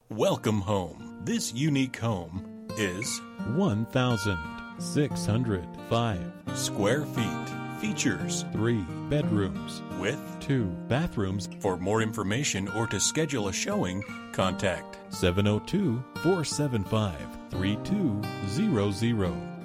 Welcome home. This unique home is 1,605 square feet. Features 3 bedrooms with 2 bathrooms. For more information or to schedule a showing, contact 702-475-3200.